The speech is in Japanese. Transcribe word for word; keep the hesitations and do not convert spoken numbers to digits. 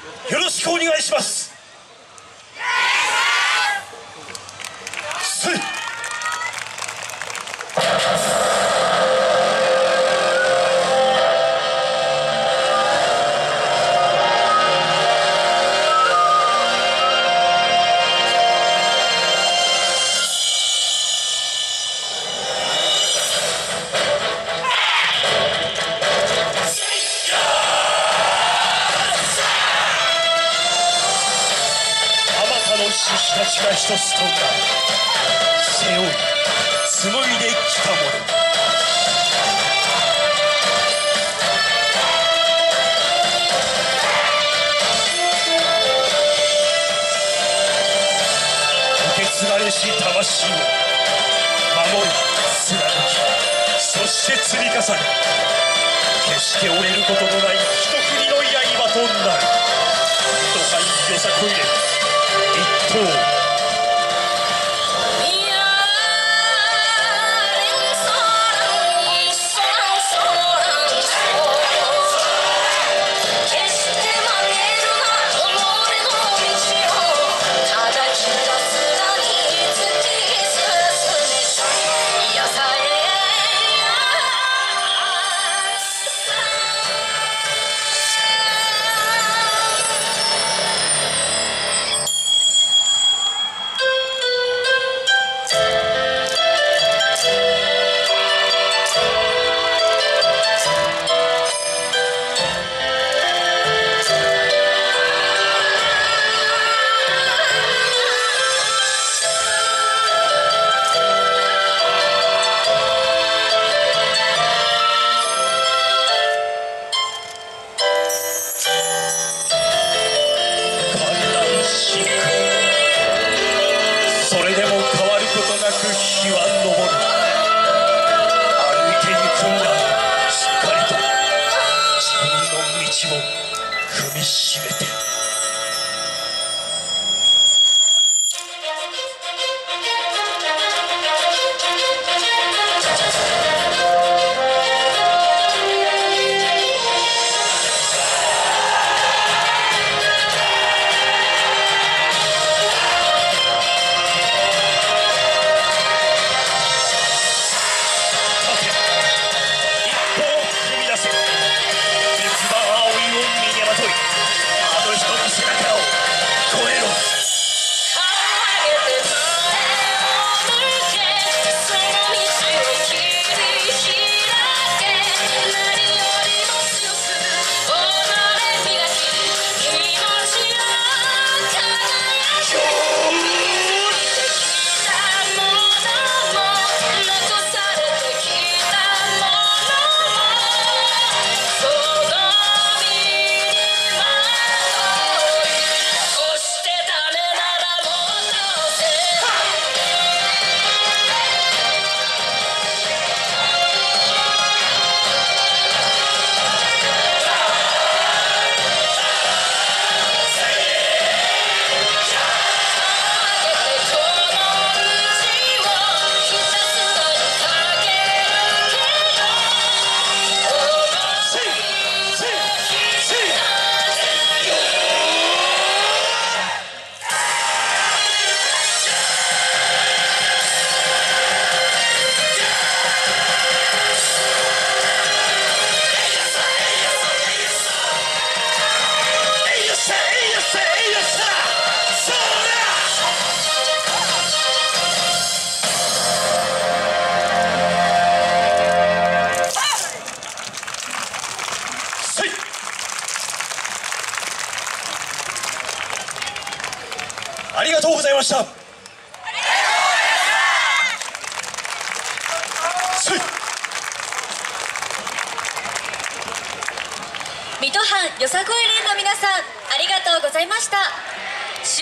よろしくお願いします。せい。志士たちが一つとな背負い紡いできたもの。受け継がれし魂を守り貫き、そして積み重ね、決して折れることのない一振りの刃となる。どはいよさこいれ一等。それでも変わることなく日は昇る。歩いていくんだ、しっかりと自分の道を踏みしめて。ありがとうございました。 水戸藩よさこい連の皆さん、ありがとうございました。